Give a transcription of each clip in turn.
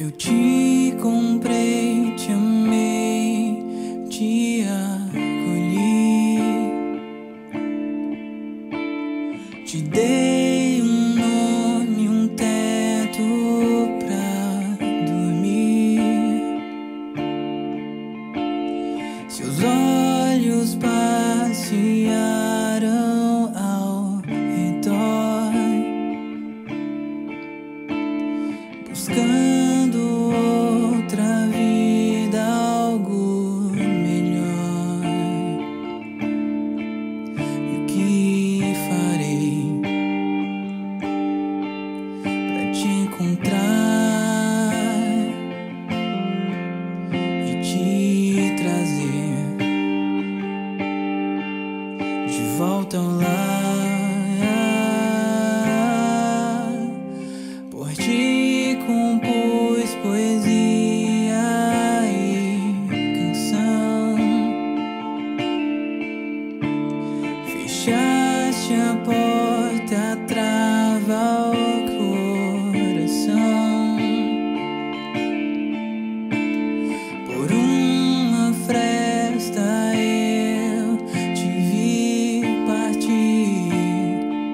Eu te comprei, te amei, te acolhi, te dei um nome, um teto pra dormir. Seus olhos passearam ao redor, buscando outra vida, algo melhor. E o que farei pra te encontrar e te trazer de volta ao lar? Por ti compus poesia e canção, fechaste a porta, a trava ao coração. Por uma fresta eu te vi partir,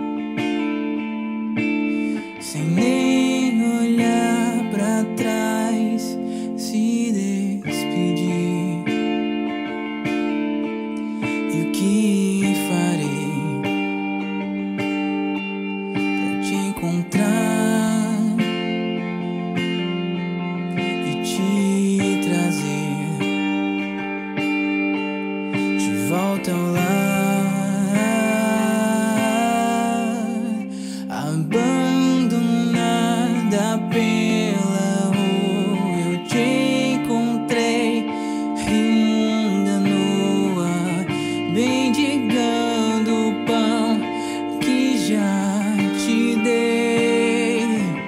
sem nem olhar pra trás, se despedir. E o que farei pra te encontrar e te trazer de volta ao lar? Abandonada pela rua, eu te encontrei, ainda nua, mendigando o pão que já te dei.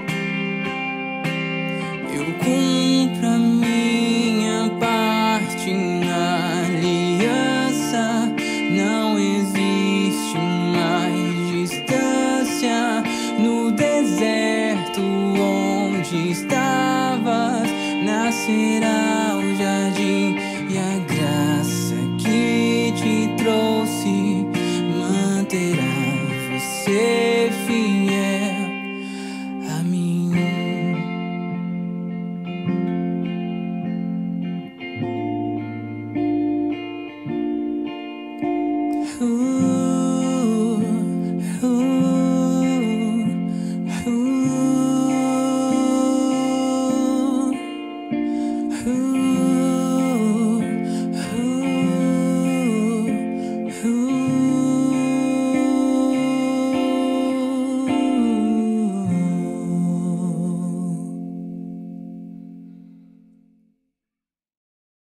Eu cumpro a minha parte na aliança, não existe mais distância. No deserto onde estavas, nascerá o jardim, e a graça que te trouxe manterá você fiel.